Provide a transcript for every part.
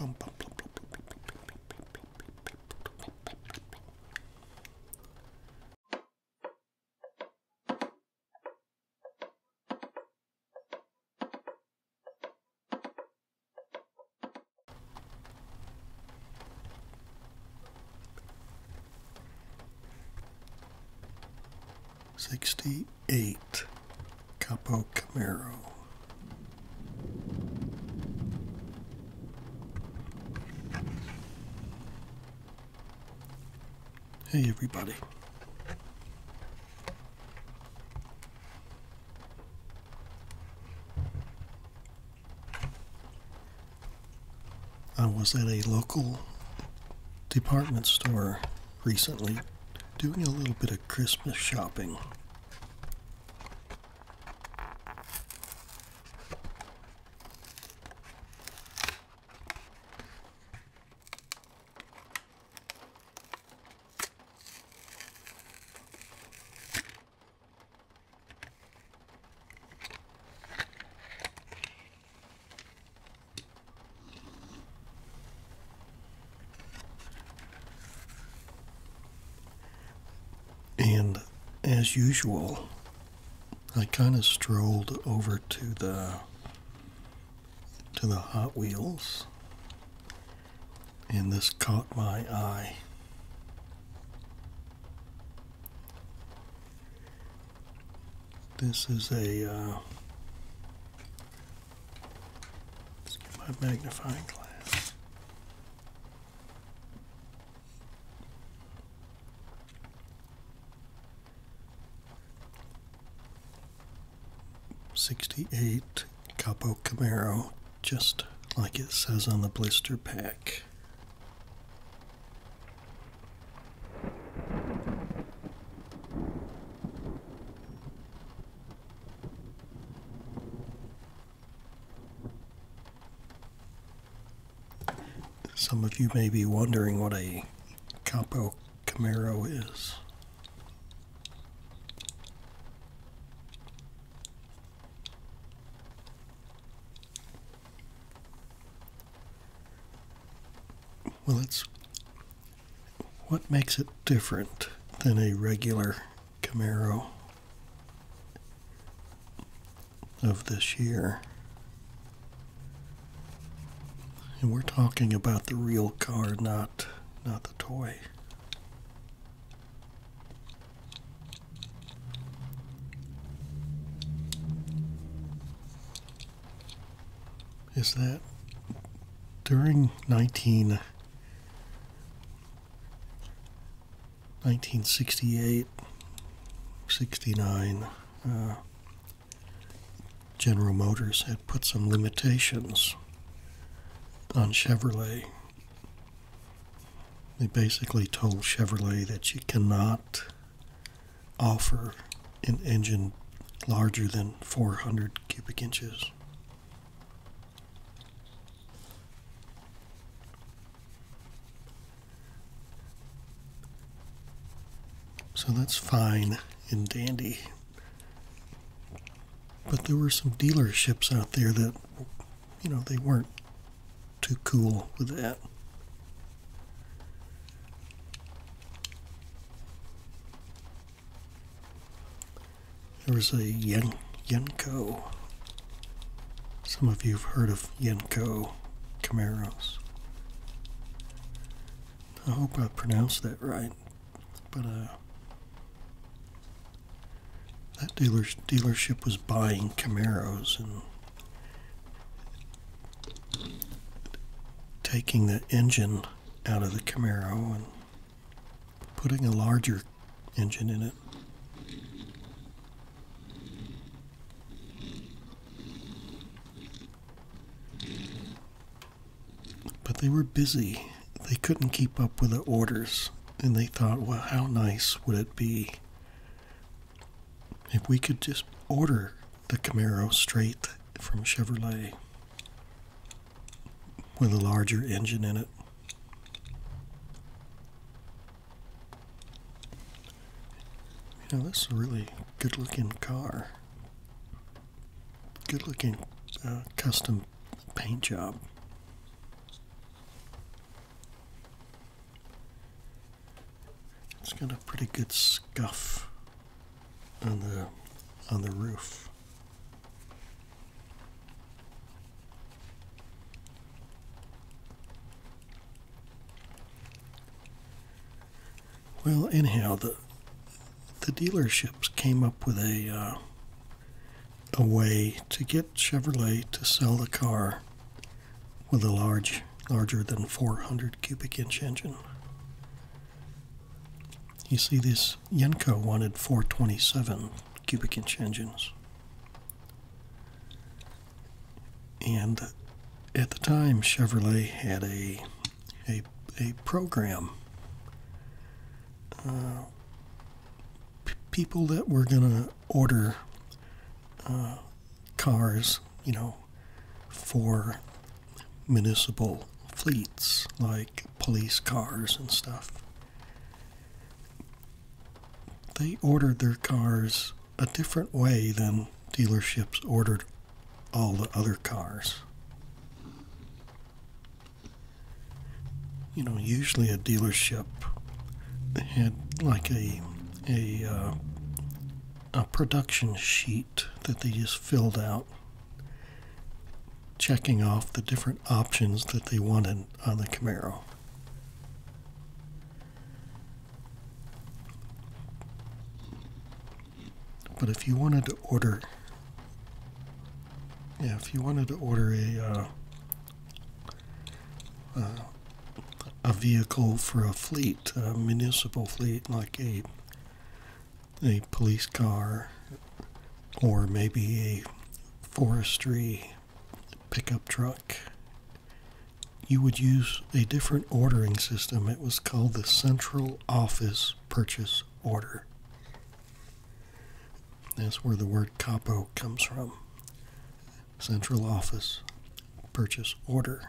Bum, bum, bum, bum, bum, bum, bum, '68 COPO Camaro. Hey everybody. I was at a local department store recently doing a little bit of Christmas shopping. And as usual, I kind of strolled over to the Hot Wheels, and this caught my eye. This is a let's get my magnifying glass. '68 COPO Camaro, just like it says on the blister pack. Some of you may be wondering what a COPO Camaro is. Well, it's what makes it different than a regular Camaro of this year. And we're talking about the real car, not the toy. Is that during 1968, 69, General Motors had put some limitations on Chevrolet. They basically told Chevrolet that you cannot offer an engine larger than 400 cubic inches. So that's fine and dandy. But there were some dealerships out there that, they weren't too cool with that. There was a Yenko. Some of you have heard of Yenko Camaros. I hope I pronounced that right. But that dealership was buying Camaros and taking the engine out of the Camaro and putting a larger engine in it. But they were busy. They couldn't keep up with the orders, and they thought, well, how nice would it be if we could just order the Camaro straight from Chevrolet with a larger engine in it. This is a really good-looking car. Good-looking custom paint job. It's got a pretty good scuff on the roof. Well, anyhow, the dealerships came up with a way to get Chevrolet to sell the car with a larger than 400 cubic inch engine. You see, this Yenko wanted 427 cubic inch engines. And at the time, Chevrolet had a program. People that were going to order cars, you know, for municipal fleets, like police cars and stuff, they ordered their cars a different way than dealerships ordered all the other cars. You know, usually a dealership had like a production sheet that they just filled out, checking off the different options that they wanted on the Camaro. But if you wanted to order, a vehicle for a fleet, a municipal fleet, like a police car, or maybe a forestry pickup truck, you would use a different ordering system. It was called the Central Office Purchase Order. That's where the word COPO comes from. Central Office Purchase Order.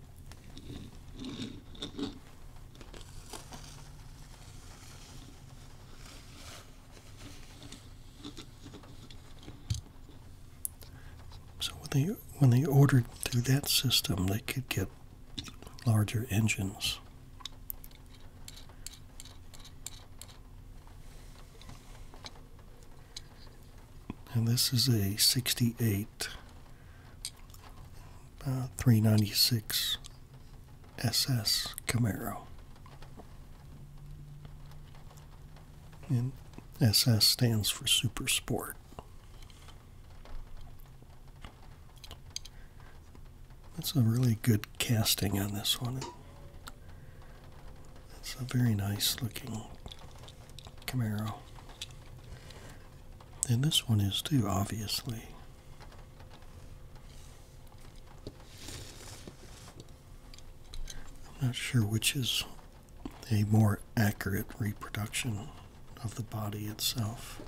So when they ordered through that system, they could get larger engines. And this is a 68 396 SS Camaro. And SS stands for Super Sport. That's a really good casting on this one. It's a very nice looking Camaro. And this one is too, obviously. I'm not sure which is a more accurate reproduction of the body itself.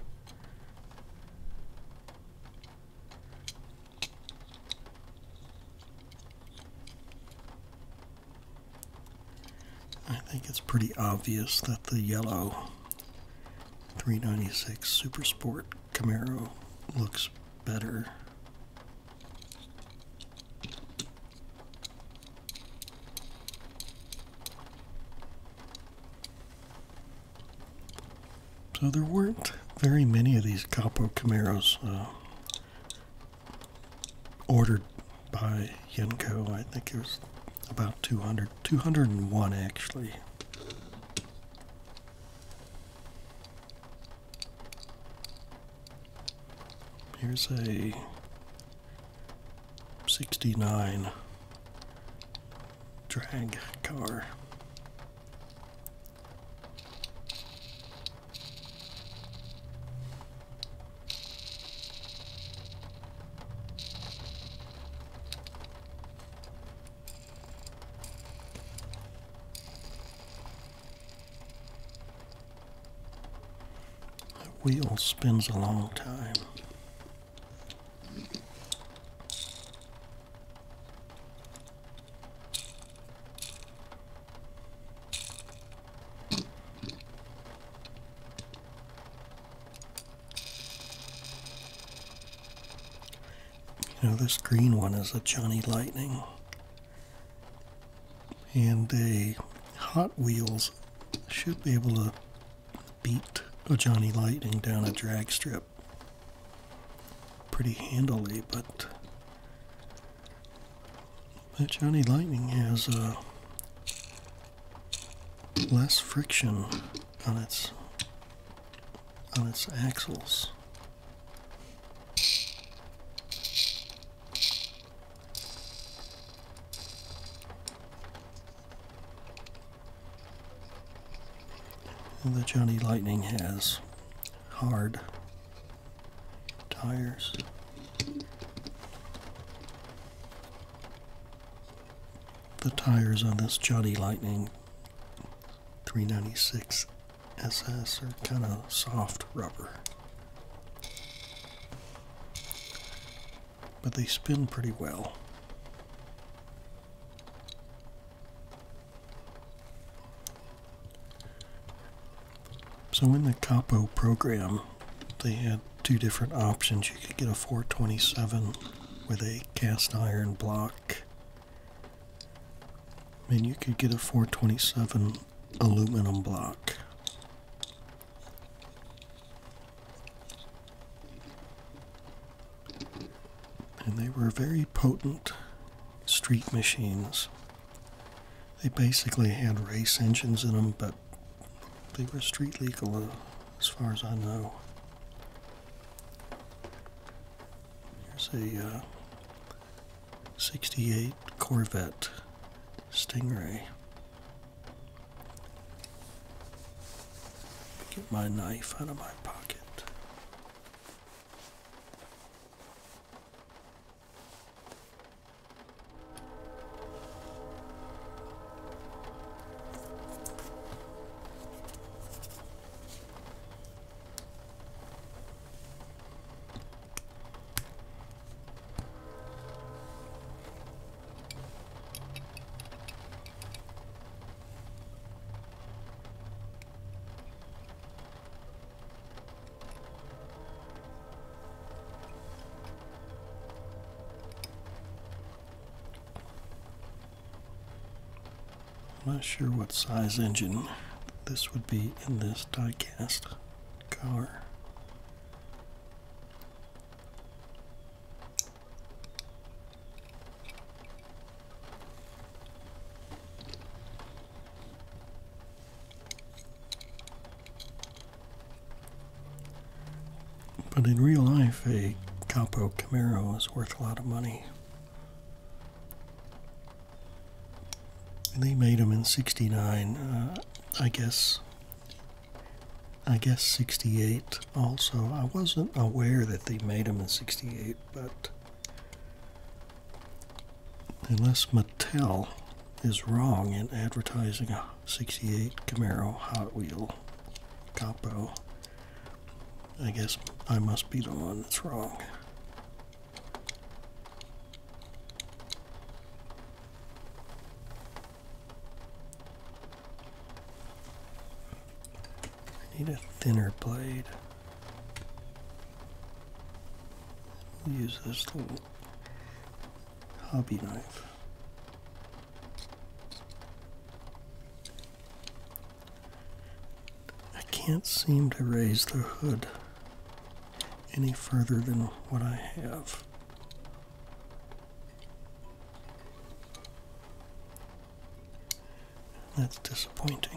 I think it's pretty obvious that the yellow 396 Super Sport Camaro looks better. So there weren't very many of these COPO Camaros ordered by Yenko. I think it was about 201 actually. Here's a 69 drag car. The wheel spins a long time. You know, this green one is a Johnny Lightning. And a Hot Wheels should be able to beat a Johnny Lightning down a drag strip pretty handily, but that Johnny Lightning has less friction on its axles. And the Johnny Lightning has hard tires. The tires on this Johnny Lightning 396 SS are kind of soft rubber, but they spin pretty well. So in the COPO program, they had two different options. You could get a 427 with a cast iron block, and you could get a 427 aluminum block. And they were very potent street machines. They basically had race engines in them, but they were street legal as far as I know. Here's a 68 Corvette Stingray. Get my knife out of my pocket. I'm not sure what size engine this would be in this die-cast car. But in real life, a COPO Camaro is worth a lot of money. They made them in '69, I guess 68 also. I wasn't aware that they made them in '68, but unless Mattel is wrong in advertising a '68 Camaro Hot Wheel COPO, I guess I must be the one that's wrong. Need a thinner blade. We'll use this little hobby knife. I can't seem to raise the hood any further than what I have. That's disappointing.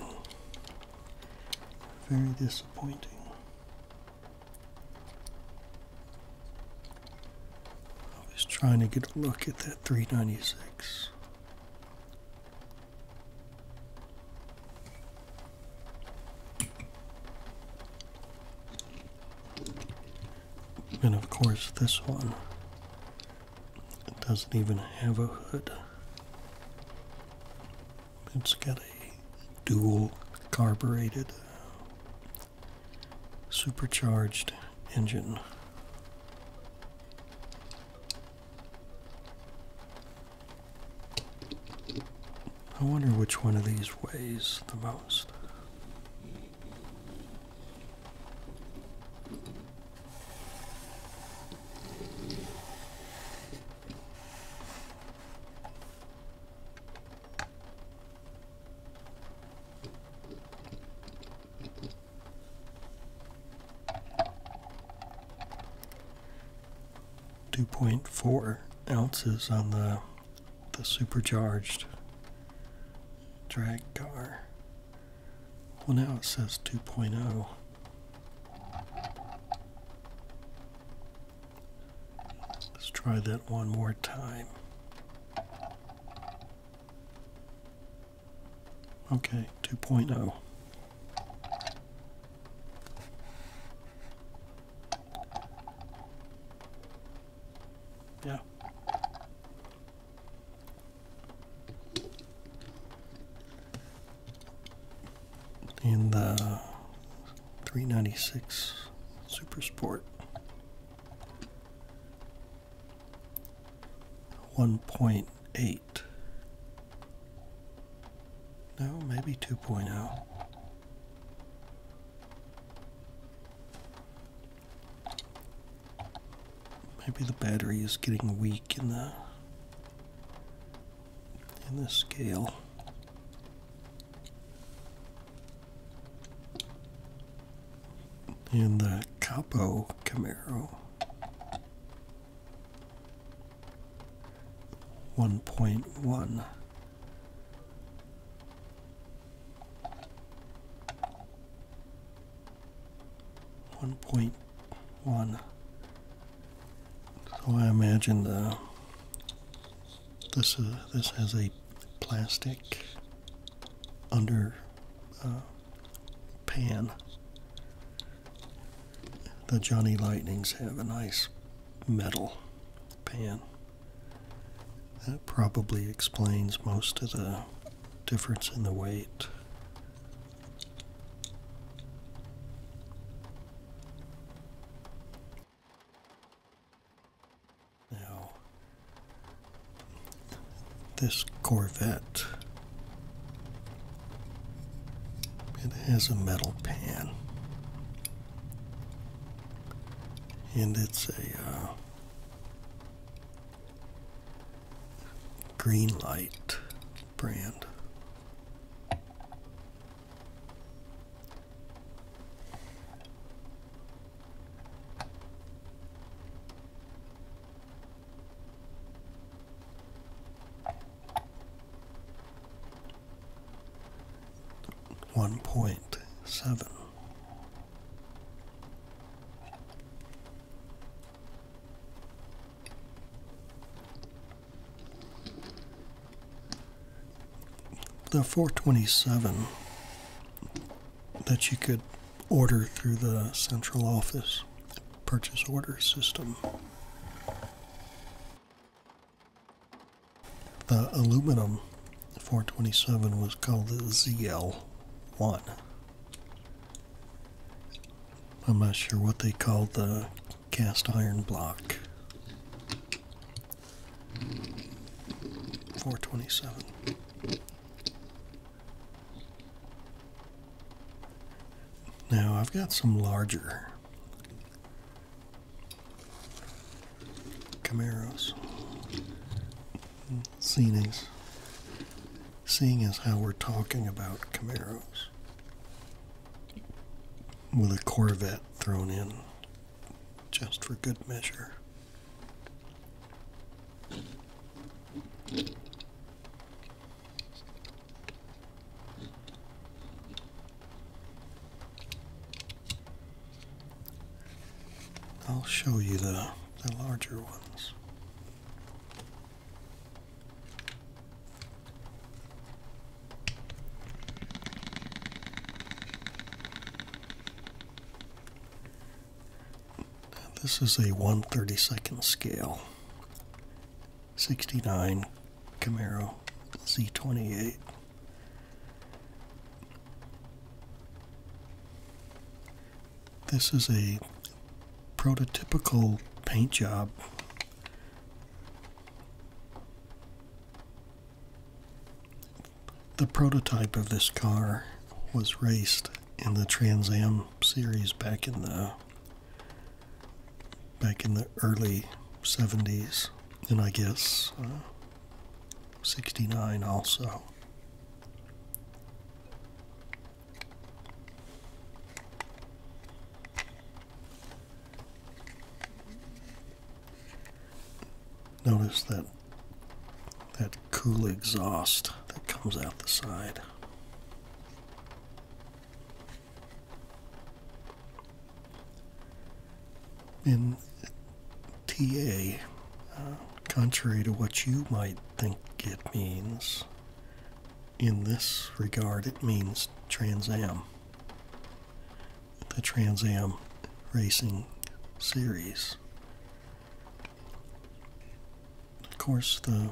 Very disappointing. I was trying to get a look at that 396. And of course this one, it doesn't even have a hood. It's got a dual carbureted supercharged engine. I wonder which one of these weighs the most. 2.4 ounces on the supercharged drag car. Well, now it says 2.0. Let's try that one more time. Okay, 2.0. Yeah. In the 396 Super Sport, 1.8. No, maybe 2.0. Maybe the battery is getting weak in the scale. In the COPO Camaro, 1.1. So I imagine this has a plastic under pan. The Johnny Lightnings have a nice metal pan. That probably explains most of the difference in the weight. Now, this Corvette, it has a metal pan. And it's a Green Light brand. .7. The 427 that you could order through the central office purchase order system. The aluminum 427 was called the ZL1. I'm not sure what they called the cast iron block. 427. Now I've got some larger Camaros. Seeing as how we're talking about Camaros, with a Corvette thrown in just for good measure. I'll show you the larger ones. This is a 1/32 scale 69 Camaro Z28. This is a prototypical paint job. The prototype of this car was raced in the Trans Am series back in the early 70s, and I guess 69 also. Notice that cool exhaust that comes out the side. In TA, contrary to what you might think it means, in this regard it means Trans Am. The Trans Am Racing Series. Of course, the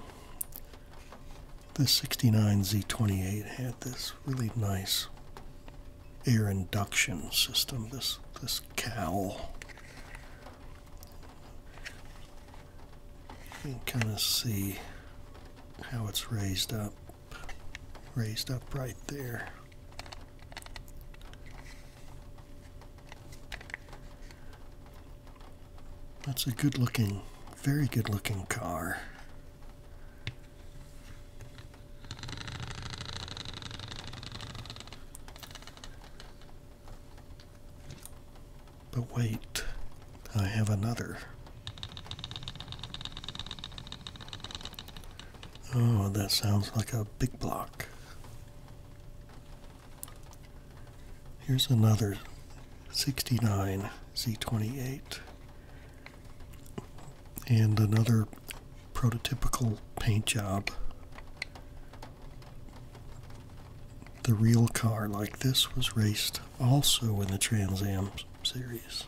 69 Z28 had this really nice air induction system, this cowl. You can kind of see how it's raised up right there. That's a good looking, very good looking car. But wait, I have another. Oh, that sounds like a big block. Here's another 69 Z28 and another prototypical paint job. The real car like this was raced also in the Trans Am series.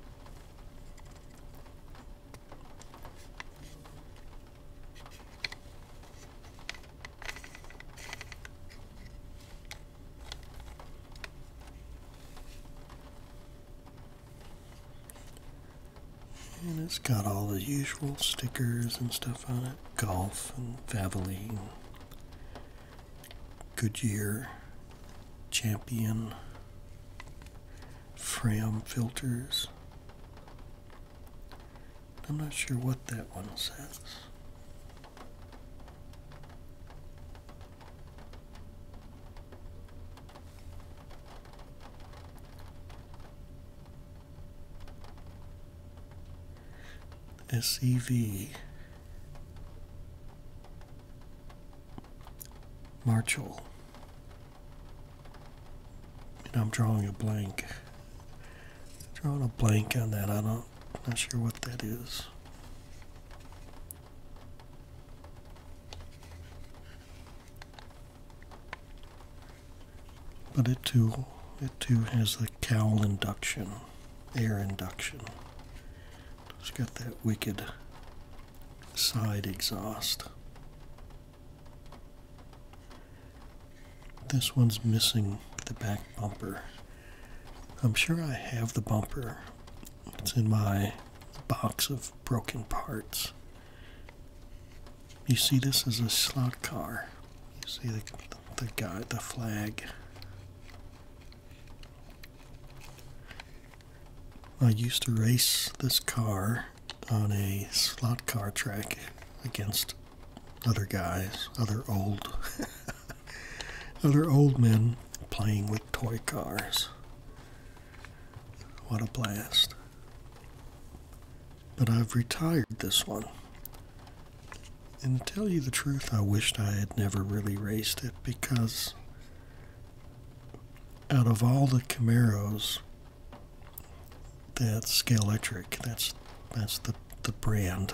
And it's got all the usual stickers and stuff on it. Golf and Valvoline, Goodyear, Champion, Fram filters. I'm not sure what that one says. SEV Marshall. And I'm drawing a blank. Drawing a blank on that. Not sure what that is. But it too has the cowl induction, air induction. It's got that wicked side exhaust. This one's missing the back bumper. I'm sure I have the bumper. It's in my box of broken parts. You see, this is a slot car. You see the flag. I used to race this car on a slot car track against other guys, other old men playing with toy cars. What a blast. But I've retired this one. And to tell you the truth, I wished I had never really raced it, because out of all the Camaros, that's Scalextric, that's the brand.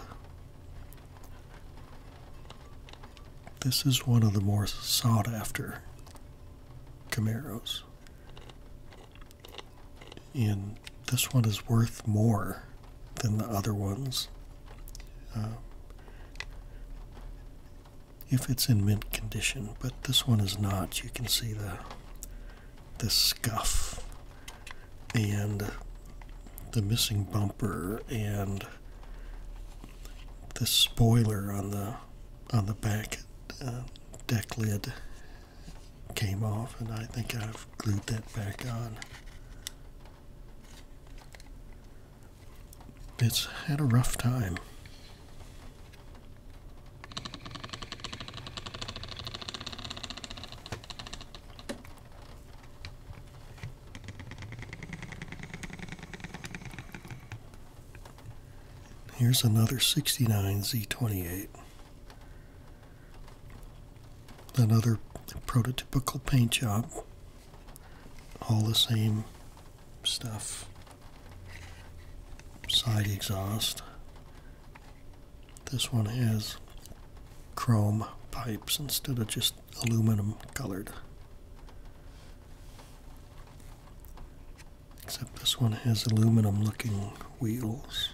This is one of the more sought after Camaros. And this one is worth more than the other ones. If it's in mint condition, but this one is not. You can see the scuff and the missing bumper and the spoiler on the back deck lid came off, and I think I've glued that back on. It's had a rough time. Here's another 69 Z28. Another prototypical paint job. All the same stuff. Side exhaust. This one has chrome pipes instead of just aluminum colored. Except this one has aluminum looking wheels.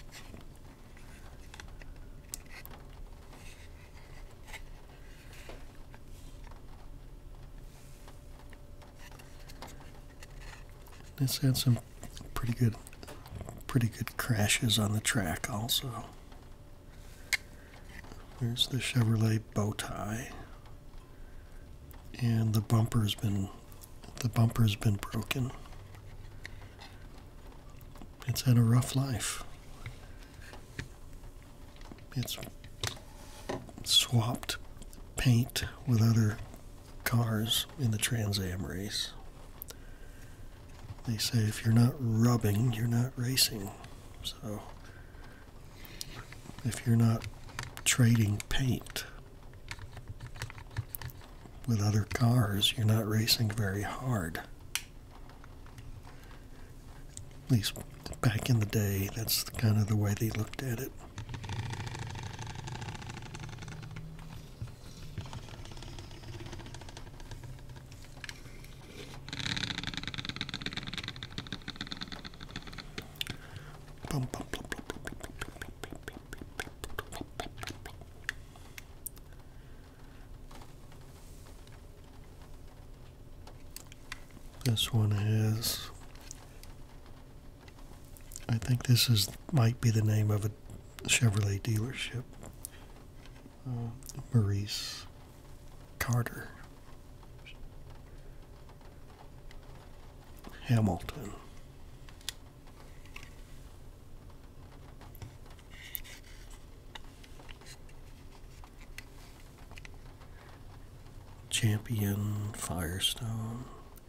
It's had some pretty good crashes on the track also. There's the Chevrolet bow tie, and the bumper's been broken. It's had a rough life. It's swapped paint with other cars in the Trans Am race. They say if you're not rubbing, you're not racing. So if you're not trading paint with other cars, you're not racing very hard. At least back in the day, that's kind of the way they looked at it. This one has, I think this might be the name of a Chevrolet dealership. Maurice Carter. Hamilton. Champion, Firestone,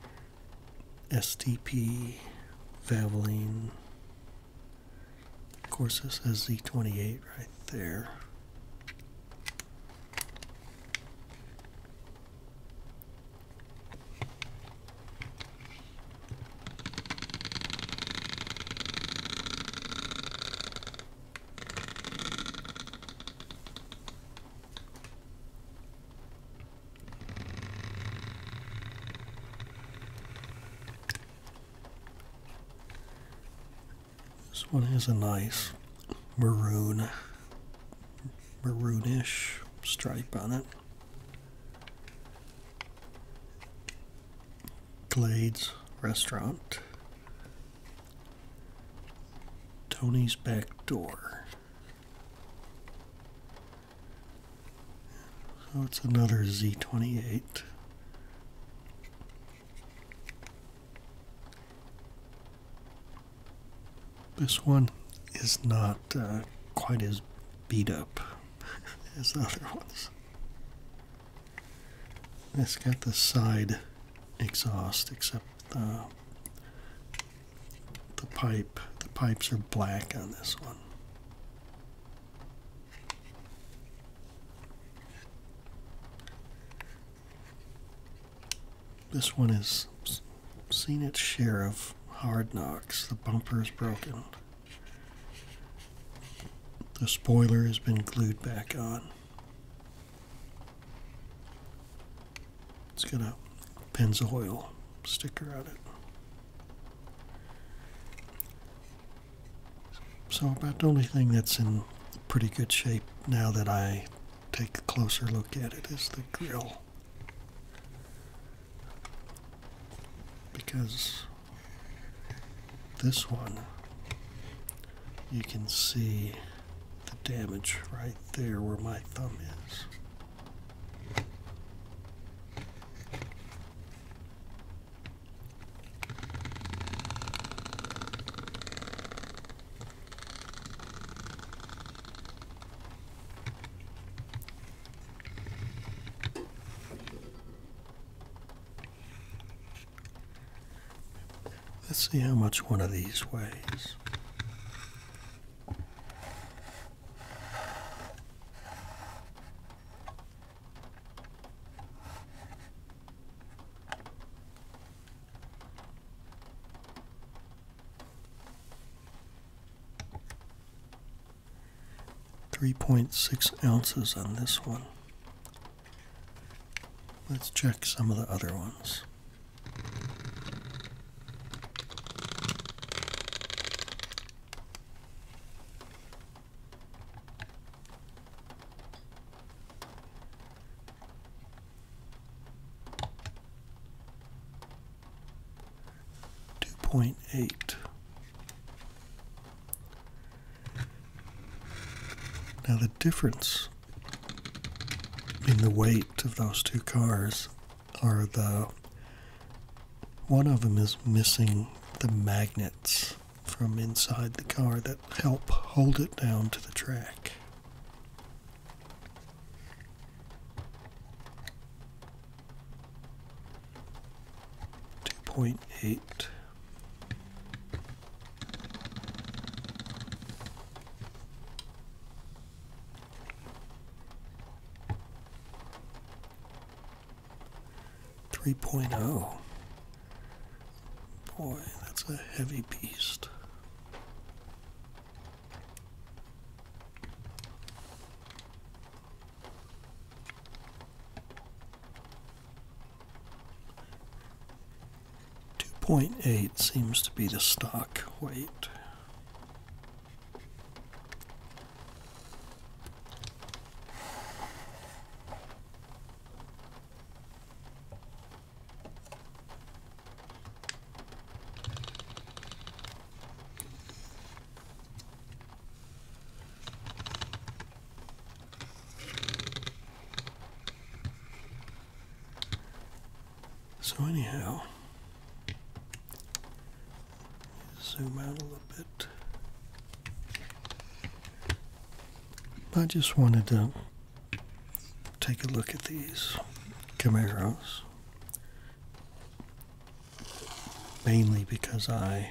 STP, Valvoline. Of course, this says Z28 right there. This one has a nice maroonish stripe on it. Glades Restaurant. Tony's Back Door. So it's another Z28. This one is not quite as beat up as the other ones. It's got the side exhaust, except the pipes are black on this one. This one has seen its share of hard knocks. The bumper is broken. The spoiler has been glued back on. It's got a Pennzoil sticker on it. So about the only thing that's in pretty good shape now that I take a closer look at it is the grill. Because this one, you can see the damage right there where my thumb is. Let's see how much one of these weighs. 3.6 ounces on this one. Let's check some of the other ones. .8. Now the difference in the weight of those two cars are one of them is missing the magnets from inside the car that help hold it down to the track. .8. .0. Boy, that's a heavy beast. .8 seems to be the stock weight. So anyhow, zoom out a little bit. I just wanted to take a look at these Camaros, mainly because I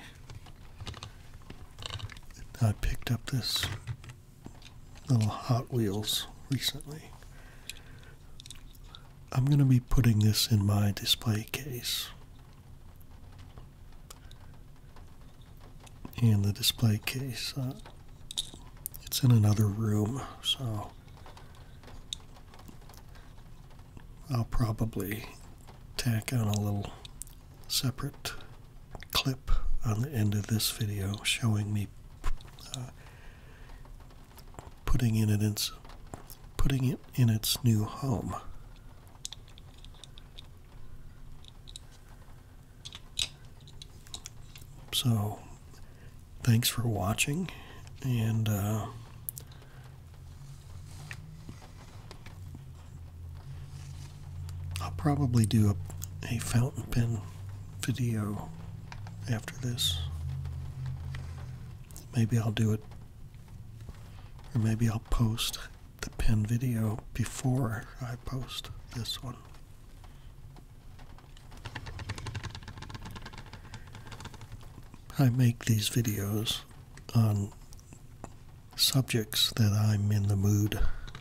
picked up this little Hot Wheels recently. I'm going to be putting this in my display case. And the display case, it's in another room, so I'll probably tack on a little separate clip on the end of this video showing me putting it in its new home. So, thanks for watching, and I'll probably do a fountain pen video after this. Maybe I'll do it, or maybe I'll post the pen video before I post this one. I make these videos on subjects that I'm in the mood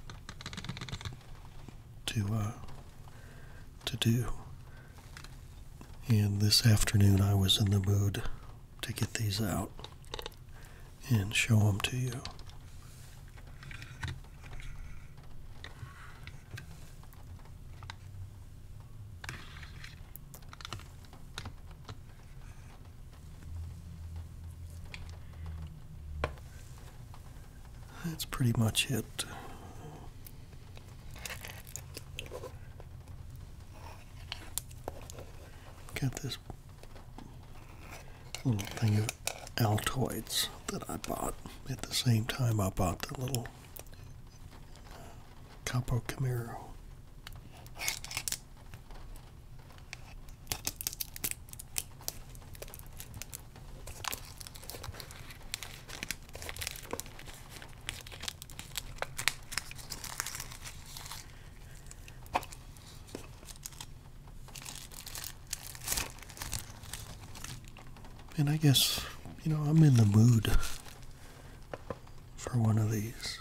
to do. And this afternoon I was in the mood to get these out and show them to you. That's pretty much it. Got this little thing of Altoids that I bought at the same time I bought the little COPO Camaro. And I guess, I'm in the mood for one of these.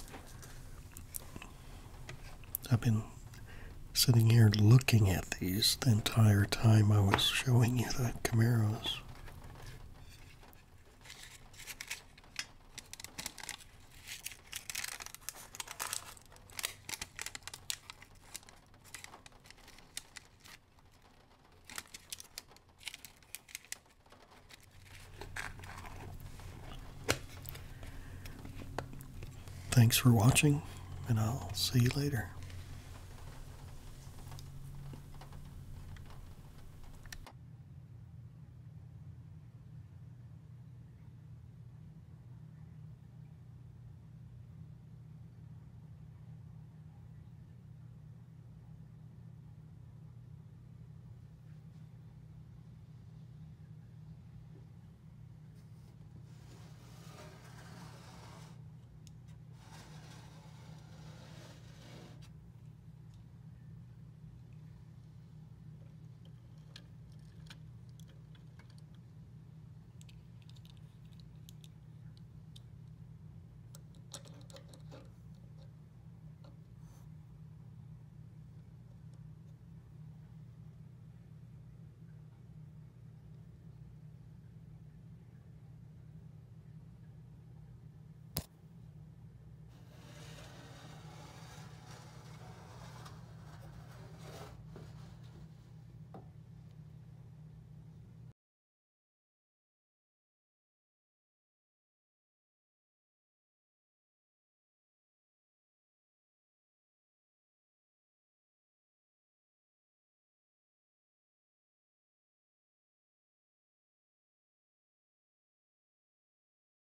I've been sitting here looking at these the entire time I was showing you the Camaros. Thanks for watching, and I'll see you later.